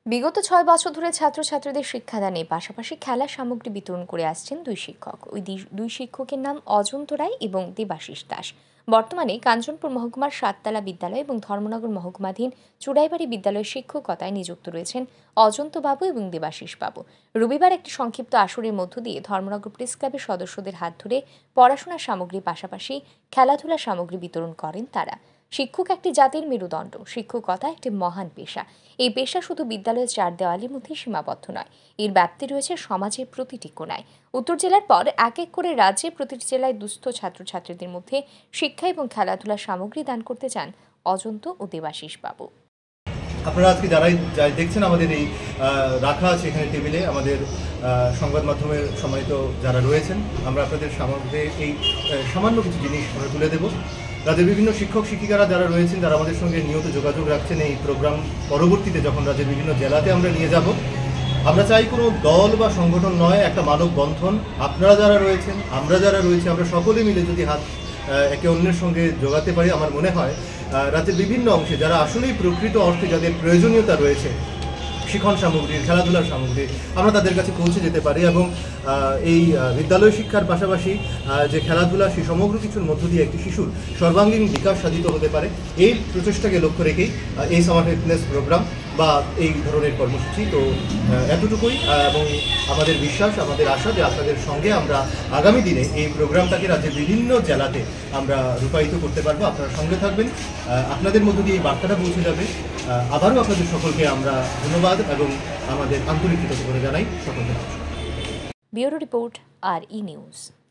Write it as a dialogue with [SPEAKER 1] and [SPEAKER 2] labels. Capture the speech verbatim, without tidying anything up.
[SPEAKER 1] বিগত ছয় বছর ধরে ছাত্রছাত্রীদের শিক্ষাদানে পাশাপাশি খেলার সামগ্রী বিতরণ করে আসছেন দুই শিক্ষক। ওই দুই শিক্ষকের নাম অজন্ত রায় এবং দেবাশিস দাস। বর্তমানে কাঞ্চনপুর মহকুমার সাততলা বিদ্যালয় এবং ধর্মনগর মহকুমাধীন চুড়াইবাড়ি বিদ্যালয়ের শিক্ষকতায় নিযুক্ত রয়েছেন অজন্ত বাবু এবং দেবাশিস বাবু। রবিবার একটি সংক্ষিপ্ত আসরের মধ্য দিয়ে ধর্মনগর প্রেস ক্লাবের সদস্যদের হাত ধরে পড়াশোনার সামগ্রীর পাশাপাশি খেলাধুলার সামগ্রী বিতরণ করেন তারা। শিক্ষক একটি জাতির মেরুদণ্ড। শিক্ষকতা একটি মহান পেশা। এই পেশা শুধু বিদ্যালয়ের চার দেওয়ালের মধ্যে সীমাবদ্ধ নয়, এর ব্যাপ্তি রয়েছে সমাজের প্রতিটি কোণায়। উত্তর জেলার পর এক এক করে রাজ্যের প্রতিটি জেলায় দুস্থ ছাত্রছাত্রীদের মধ্যে শিক্ষা এবং খেলাধুলার সামগ্রী দান করতে চান অজন্ত ও দেবাশিস বাবু।
[SPEAKER 2] আপনারা আজকে যারাই দেখছেন আমাদের এই রাখা আছে এখানে টেবিলে, আমাদের সংবাদ মাধ্যমের সম্মানিত যারা রয়েছেন, আমরা আপনাদের সামগ্রী এই সামান্য কিছু জিনিস আমরা তুলে দেব। রাজ্যের বিভিন্ন শিক্ষক শিক্ষিকারা যারা রয়েছেন, যারা আমাদের সঙ্গে নিয়ত যোগাযোগ রাখছেন, এই প্রোগ্রাম পরবর্তীতে যখন রাজ্যের বিভিন্ন জেলাতে আমরা নিয়ে যাব, আমরা চাই কোনো দল বা সংগঠন নয়, একটা মানববন্ধন। আপনারা যারা রয়েছেন, আমরা যারা রয়েছি, আমরা সকলে মিলে যদি হাত একে অন্যের সঙ্গে যোগাতে পারি, আমার মনে হয় রাজ্যের বিভিন্ন অংশে যারা আসলেই প্রকৃত অর্থে যাদের প্রয়োজনীয়তা রয়েছে শিক্ষণ সামগ্রীর, খেলাধুলার সামগ্রী, আমরা তাদের কাছে পৌঁছে যেতে পারি এবং এই বিদ্যালয় শিক্ষার পাশাপাশি যে খেলাধুলা, সেই সমগ্র কিছুর মধ্য দিয়ে একটি শিশুর সর্বাঙ্গীন বিকাশ সাধিত হতে পারে, এই প্রচেষ্টাকে লক্ষ্য রেখেই এই সামার ফিটনেস প্রোগ্রাম বা এই ধরনের কর্মসূচি। তো এতটুকুই, এবং আমাদের বিশ্বাস, আমাদের আশা যে আপনাদের সঙ্গে আমরা আগামী দিনে এই প্রোগ্রামটাকে রাজ্যের বিভিন্ন জেলাতে আমরা রূপায়িত করতে পারবো। আপনারা সঙ্গে থাকবেন, আপনাদের মধ্য দিয়ে এই বার্তাটা পৌঁছে যাবে। আবারও আপনাদের সকলকে আমরা ধন্যবাদ এবং আমাদের আন্তরিক কৃতজ্ঞতা জানাই সকলকে।
[SPEAKER 1] ব্যুরো রিপোর্ট, আর ই নিউজ।